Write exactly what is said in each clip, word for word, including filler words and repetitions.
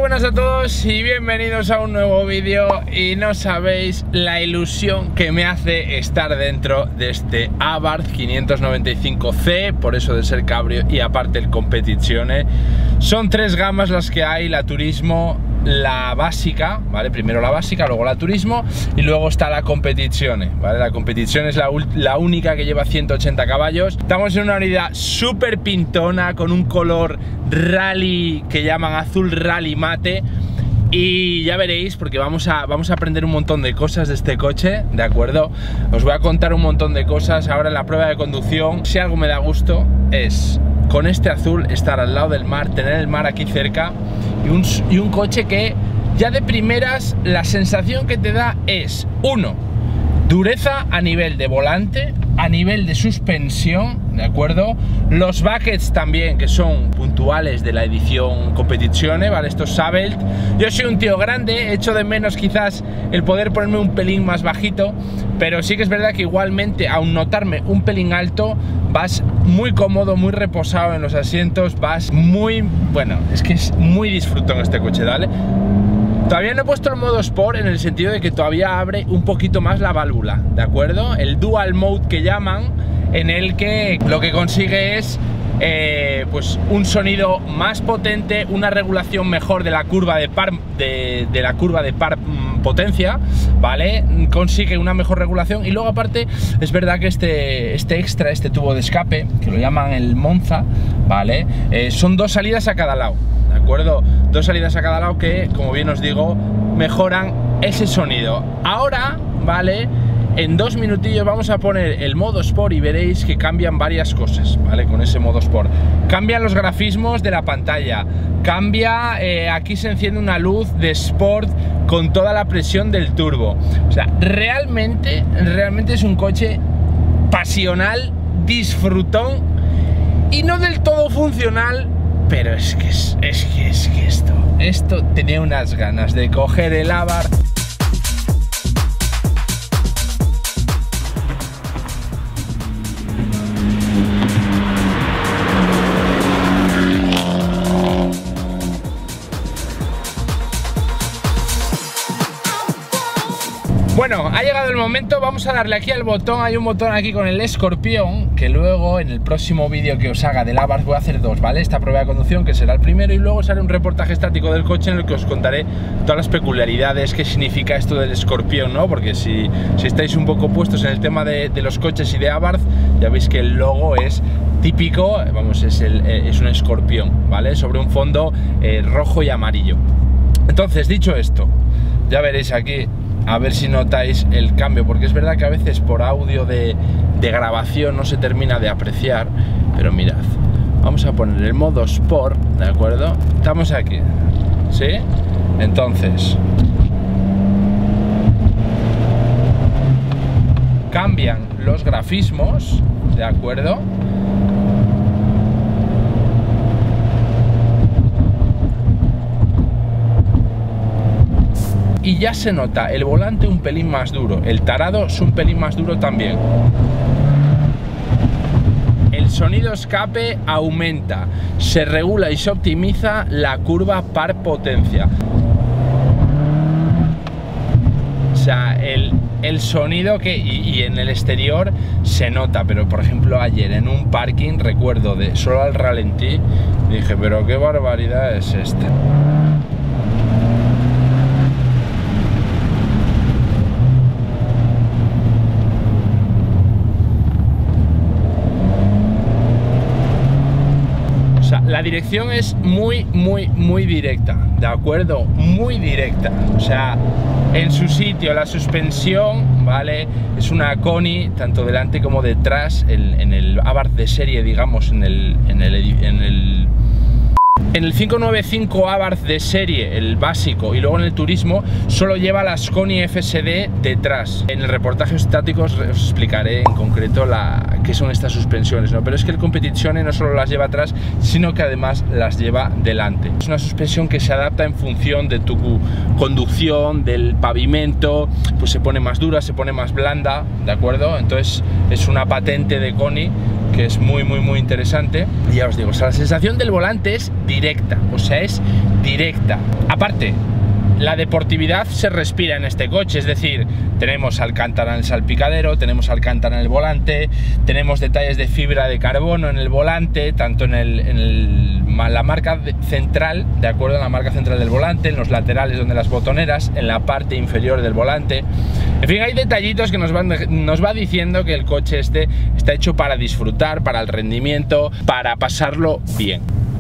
buenas a todos y bienvenidos a un nuevo vídeo. Y no sabéis la ilusión que me hace estar dentro de este Abarth quinientos noventa y cinco C, por eso de ser cabrio y aparte el Competizione. Son tres gamas las que hay: la Turismo, la básica, ¿vale? Primero la básica, luego la Turismo y luego está la Competizione, ¿vale? La Competizione es la, la única que lleva ciento ochenta caballos. Estamos en una unidad súper pintona con un color rally que llaman azul rally mate. Y ya veréis, porque vamos a, vamos a aprender un montón de cosas de este coche, ¿de acuerdo? Os voy a contar un montón de cosas ahora en la prueba de conducción. Si algo me da gusto es, con este azul, estar al lado del mar, tener el mar aquí cerca y un, y un coche que ya de primeras la sensación que te da es, uno, dureza a nivel de volante, a nivel de suspensión, ¿de acuerdo? Los buckets también, que son puntuales de la edición Competizione, ¿vale? Estos Sabelt. Yo soy un tío grande, echo de menos quizás el poder ponerme un pelín más bajito, pero sí que es verdad que igualmente, aun notarme un pelín alto, vas muy cómodo, muy reposado en los asientos, vas muy... bueno, es que es muy disfrutón este coche, ¿vale? Todavía no he puesto el modo Sport en el sentido de que todavía abre un poquito más la válvula, ¿de acuerdo? El Dual Mode que llaman, en el que lo que consigue es eh, pues un sonido más potente, una regulación mejor de la curva de par, de, de la curva de par potencia, ¿vale? Consigue una mejor regulación y luego aparte es verdad que este, este extra, este tubo de escape, que lo llaman el Monza, ¿vale? Eh, son dos salidas a cada lado, ¿de acuerdo? Dos salidas a cada lado que, como bien os digo, mejoran ese sonido. Ahora, ¿vale? En dos minutillos vamos a poner el modo Sport y veréis que cambian varias cosas, ¿vale? Con ese modo Sport. Cambian los grafismos de la pantalla. Cambia, eh, aquí se enciende una luz de Sport con toda la presión del turbo. O sea, realmente, realmente es un coche pasional, disfrutón y no del todo funcional. Pero es que, es, es que, es que esto, esto tenía unas ganas de coger el Abarth. Bueno, ha llegado el momento, vamos a darle aquí al botón. Hay un botón aquí con el escorpión, que luego en el próximo vídeo que os haga del Abarth voy a hacer dos, ¿vale? Esta prueba de conducción, que será el primero, y luego os haré un reportaje estático del coche en el que os contaré todas las peculiaridades, qué significa esto del escorpión, ¿no? Porque si, si estáis un poco puestos en el tema de, de los coches y de Abarth, ya veis que el logo es típico, vamos, es, el, es un escorpión, ¿vale? Sobre un fondo eh, rojo y amarillo. Entonces, dicho esto, ya veréis aquí, a ver si notáis el cambio, porque es verdad que a veces por audio de, de grabación no se termina de apreciar, pero mirad, vamos a poner el modo Sport, ¿de acuerdo? Estamos aquí, ¿sí? Entonces, cambian los grafismos, ¿de acuerdo? Y ya se nota el volante un pelín más duro, el tarado es un pelín más duro también. El sonido escape aumenta, se regula y se optimiza la curva par potencia. O sea, el, el sonido que... Y, y en el exterior se nota, pero por ejemplo ayer en un parking, recuerdo de solo al ralentí, dije, pero qué barbaridad es esta. La dirección es muy, muy, muy directa, ¿de acuerdo? Muy directa. O sea, en su sitio, la suspensión, ¿vale? Es una Koni, tanto delante como detrás, en, en el Abarth de serie, digamos, en el... En el, en el En el cinco noventa y cinco Abarth de serie, el básico, y luego en el Turismo, solo lleva las Koni F S D detrás. En el reportaje estático os, os explicaré en concreto la, qué son estas suspensiones, ¿no? Pero es que el Competizione no solo las lleva atrás, sino que además las lleva delante. Es una suspensión que se adapta en función de tu conducción, del pavimento, pues se pone más dura, se pone más blanda, ¿de acuerdo? Entonces es una patente de Koni que es muy muy muy interesante. Y ya os digo, o sea, la sensación del volante es directa, o sea, es directa. Aparte, la deportividad se respira en este coche, es decir, tenemos alcántara en el salpicadero, tenemos alcántara en el volante, tenemos detalles de fibra de carbono en el volante, tanto en, el, en el, la marca central, de acuerdo, en la marca central del volante, en los laterales donde las botoneras, en la parte inferior del volante. En fin, hay detallitos que nos, van, nos va diciendo que el coche este está hecho para disfrutar, para el rendimiento, para pasarlo bien.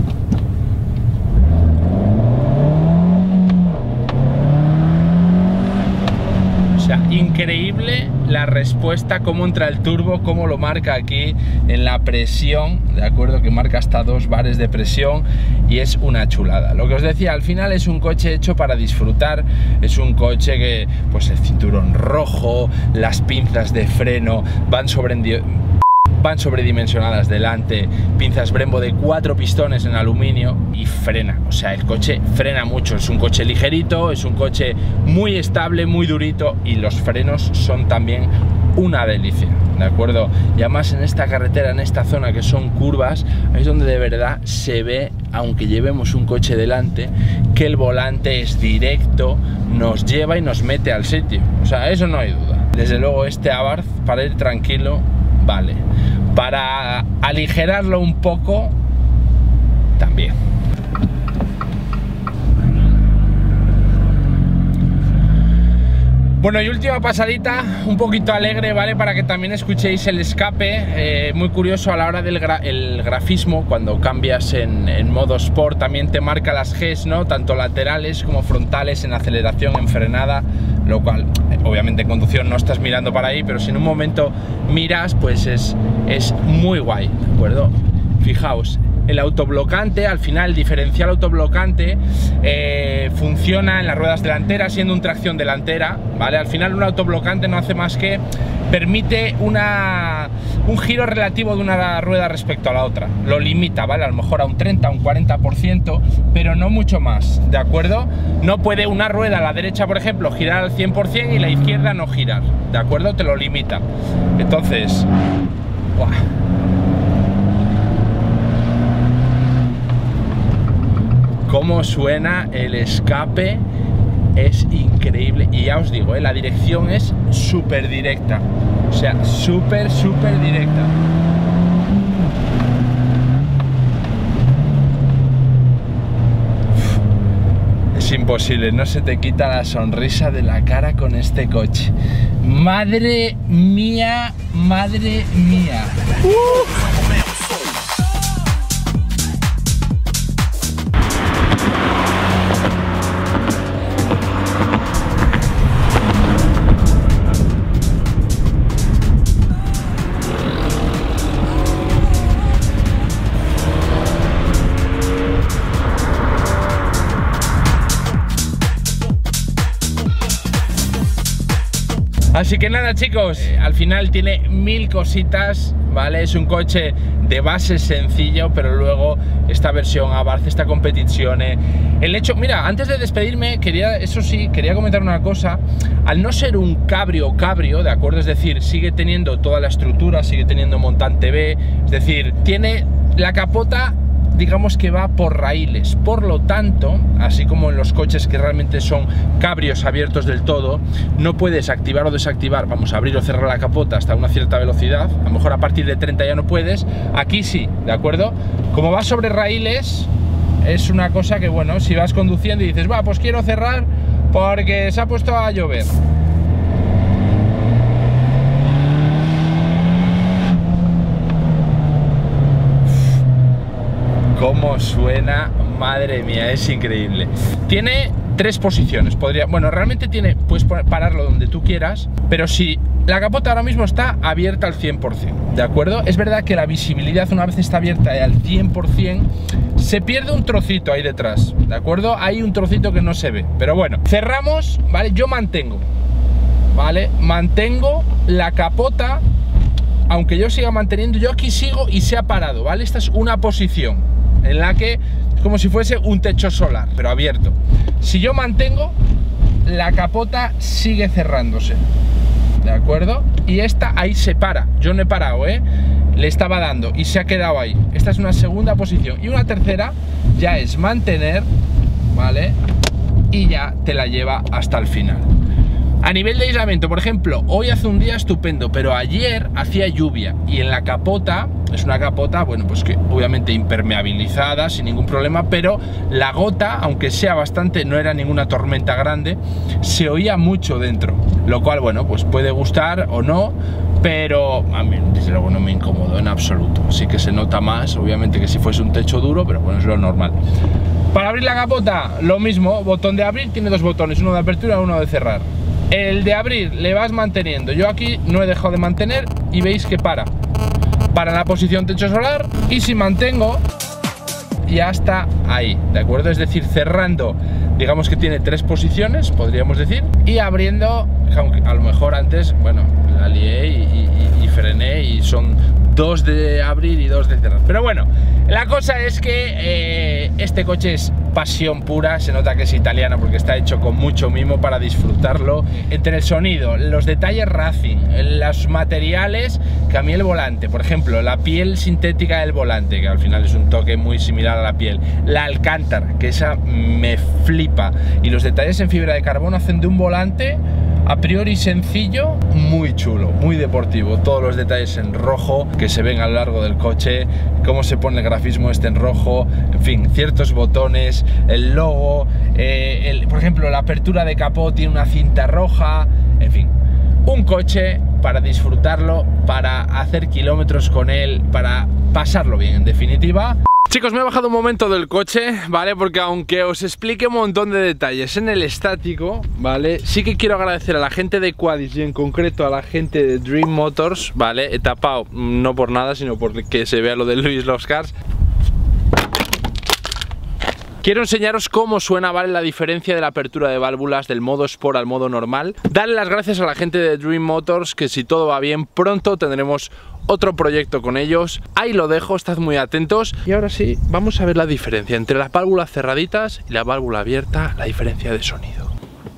Increíble la respuesta, cómo entra el turbo, cómo lo marca aquí en la presión, de acuerdo, que marca hasta dos bares de presión, y es una chulada. Lo que os decía, al final es un coche hecho para disfrutar, es un coche que, pues el cinturón rojo, las pinzas de freno van sobre van sobredimensionadas delante, pinzas Brembo de cuatro pistones en aluminio y frena, o sea, el coche frena mucho, es un coche ligerito, es un coche muy estable, muy durito, y los frenos son también una delicia, ¿de acuerdo? Y además en esta carretera, en esta zona que son curvas, es donde de verdad se ve, aunque llevemos un coche delante, que el volante es directo, nos lleva y nos mete al sitio, o sea, eso no hay duda. Desde luego este Abarth, para ir tranquilo, vale. Para aligerarlo un poco, también. Bueno, y última pasadita, un poquito alegre, ¿vale? Para que también escuchéis el escape, eh, muy curioso a la hora del gra el grafismo, cuando cambias en, en modo Sport, también te marca las Gs, ¿no? Tanto laterales como frontales, en aceleración, en frenada, lo cual, obviamente en conducción no estás mirando para ahí, pero si en un momento miras, pues es, es muy guay, ¿de acuerdo? Fijaos, el autoblocante, al final el diferencial autoblocante eh, funciona en las ruedas delanteras, siendo un tracción delantera, ¿vale? Al final un autoblocante no hace más que permite una, un giro relativo de una rueda respecto a la otra, lo limita, ¿vale? A lo mejor a un treinta, a un cuarenta por ciento, pero no mucho más, ¿de acuerdo? No puede una rueda a la derecha, por ejemplo, girar al cien por cien y la izquierda no girar, ¿de acuerdo? Te lo limita. Entonces, ¡buah! Cómo suena el escape, es increíble. Y ya os digo, ¿eh? La dirección es súper directa, o sea, súper, súper directa. Es imposible, no se te quita la sonrisa de la cara con este coche. Madre mía, madre mía. ¡Uh! Así que nada, chicos, eh, al final tiene mil cositas, ¿vale? Es un coche de base sencillo, pero luego esta versión Abarth, esta competición, eh, el hecho, mira, antes de despedirme, quería, eso sí, quería comentar una cosa. Al no ser un cabrio cabrio, ¿de acuerdo? Es decir, sigue teniendo toda la estructura, sigue teniendo montante B, es decir, tiene la capota, digamos que va por raíles, por lo tanto, así como en los coches que realmente son cabrios abiertos del todo, no puedes activar o desactivar, vamos a abrir o cerrar la capota hasta una cierta velocidad, a lo mejor a partir de treinta ya no puedes, aquí sí, ¿de acuerdo? Como va sobre raíles, es una cosa que, bueno, si vas conduciendo y dices, va, pues quiero cerrar porque se ha puesto a llover. Cómo suena, madre mía, es increíble. Tiene tres posiciones, podría, bueno, realmente tiene, puedes pararlo donde tú quieras, pero si la capota ahora mismo está abierta al cien por cien, ¿de acuerdo? Es verdad que la visibilidad, una vez está abierta al cien por cien, se pierde un trocito ahí detrás, ¿de acuerdo? Hay un trocito que no se ve, pero bueno, cerramos, ¿vale? Yo mantengo, ¿vale? Mantengo la capota, aunque yo siga manteniendo, yo aquí sigo y se ha parado, ¿vale? Esta es una posición en la que es como si fuese un techo solar, pero abierto. Si yo mantengo, la capota sigue cerrándose, ¿de acuerdo? Y esta ahí se para, yo no he parado, ¿eh? le estaba dando y se ha quedado ahí. Esta es una segunda posición. Y una tercera ya es mantener, ¿vale? Y ya te la lleva hasta el final. A nivel de aislamiento, por ejemplo, hoy hace un día estupendo, pero ayer hacía lluvia y en la capota, es una capota, bueno, pues que obviamente impermeabilizada, sin ningún problema, pero la gota, aunque sea bastante, no era ninguna tormenta grande, se oía mucho dentro, lo cual, bueno, pues puede gustar o no, pero a mí desde luego no me incomodó en absoluto. Sí que se nota más, obviamente, que si fuese un techo duro, pero bueno, es lo normal. Para abrir la capota, lo mismo, botón de abrir, tiene dos botones, uno de apertura y uno de cerrar. El de abrir le vas manteniendo. Yo aquí no he dejado de mantener y veis que para. Para en la posición techo solar y si mantengo ya está ahí, ¿de acuerdo? Es decir, cerrando, digamos que tiene tres posiciones, podríamos decir, y abriendo, aunque a lo mejor antes, bueno, la lié y, y, y frené y son dos de abrir y dos de cerrar. Pero bueno, la cosa es que eh, este coche es pasión pura, se nota que es italiano porque está hecho con mucho mimo para disfrutarlo. Entre el sonido, los detalles racing, los materiales, que a mí el volante, por ejemplo, la piel sintética del volante, que al final es un toque muy similar a la piel, la alcántara, que esa me flipa, y los detalles en fibra de carbono hacen de un volante a priori sencillo, muy chulo, muy deportivo. Todos los detalles en rojo que se ven a lo largo del coche, cómo se pone el grafismo este en rojo, en fin, ciertos botones, el logo, eh, el, por ejemplo, la apertura de capó tiene una cinta roja, en fin, un coche para disfrutarlo, para hacer kilómetros con él, para pasarlo bien, en definitiva. Chicos, me he bajado un momento del coche, ¿vale? Porque aunque os explique un montón de detalles en el estático, ¿vale? Sí que quiero agradecer a la gente de Quadis y en concreto a la gente de Dream Motors, ¿vale? He tapado, no por nada, sino porque se vea lo de Luis Loves Cars. Quiero enseñaros cómo suena, ¿vale? La diferencia de la apertura de válvulas del modo Sport al modo normal. Darle las gracias a la gente de Dream Motors, que si todo va bien, pronto tendremos otro proyecto con ellos. Ahí lo dejo, estad muy atentos. Y ahora sí, vamos a ver la diferencia entre las válvulas cerraditas y la válvula abierta, la diferencia de sonido.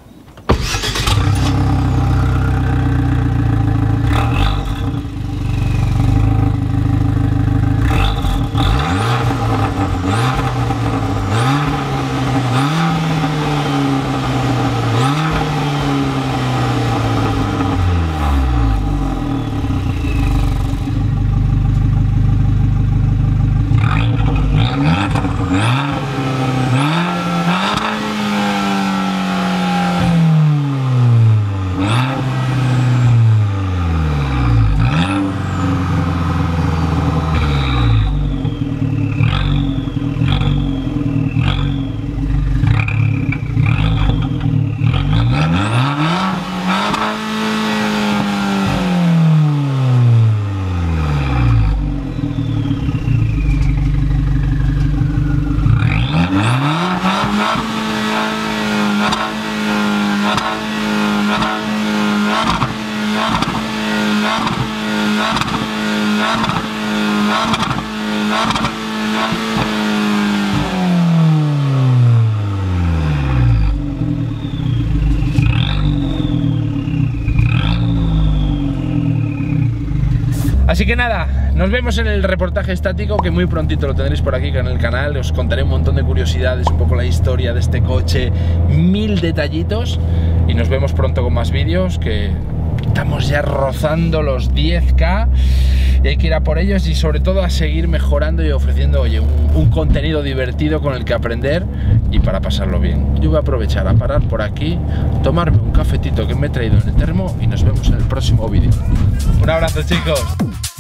Así que nada, nos vemos en el reportaje estático, que muy prontito lo tendréis por aquí en el canal. Os contaré un montón de curiosidades, un poco la historia de este coche, mil detallitos, y nos vemos pronto con más vídeos, que estamos ya rozando los diez K y hay que ir a por ellos y sobre todo a seguir mejorando y ofreciendo, oye, un, un contenido divertido con el que aprender y para pasarlo bien. Yo voy a aprovechar a parar por aquí, tomarme un cafetito que me he traído en el termo y nos vemos en el próximo vídeo. Un abrazo, chicos.